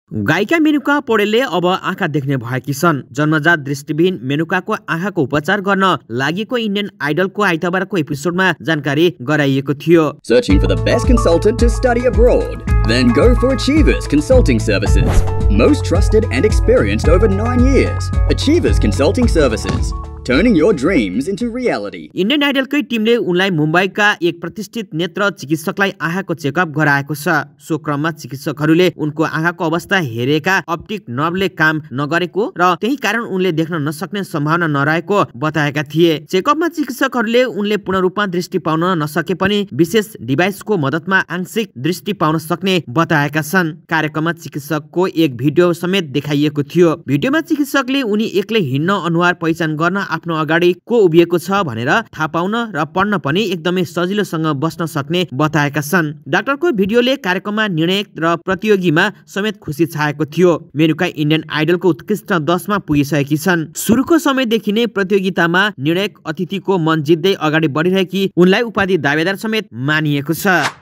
गायिका मेनुका पौडेलले अब आँखा देख्ने भएकी छन्। जन्मजात दृष्टिविहीन मेनुकाको आँखाको उपचार गर्न लागेको इन्डियन आइडलको आइतबारको एपिसोडमा जानकारी गराइएको थियो। Searching for the best consultant to study abroad? Then go for Achievers Consulting Services. Most trusted and experienced over 9 years. Achievers Consulting Services. Turning your dreams into reality. Indian आइडलकै टिमले उनलाई मुम्बईका एक प्रतिष्ठित नेत्र चिकित्सकलाई आँखाको चेकअप गराएको छ। सो क्रममा चिकित्सकहरूले उनको आँखाको अवस्था हेरेका अप्टिक नर्भले काम नगरेको र त्यही कारण उनले देख्न नसक्ने सम्भावना नरहेको बताएका थिए। चेकअपमा चिकित्सकहरूले उनले पूर्ण रूपमा दृष्टि पाउन नसके पनि विशेष डिभाइसको मद्दतमा आंशिक दृष्टि पाउन सक्ने बताएका छन्। कार्यक्रममा चिकित्सकको एक भिडियो समेत देखाइएको थियो। भिडियोमा चिकित्सकले उनी एक्लै हिँड्न अनुहार पहिचान गर्न आफ्नो अगाडि को उभिएको छ भनेर थाहा पाउन र पढ्न पनि एकदमै सजिलोसँग बस्न सक्ने बताएका छन्। डाक्टरको भिडियोले कार्यक्रममा निर्णायक र प्रतियोगीमा समेत खुसी छाएको थियो। मेनुका इन्डियन आइडलको उत्कृष्ट 10 मा पुगिसकेकी छन्। सुरुको समयदेखि नै प्रतियोगितामा निर्णायक अतिथिको मन जित्दै अगाडि बढिरहेकी उनलाई उपाधि दावेदार समेत मानिएको छ।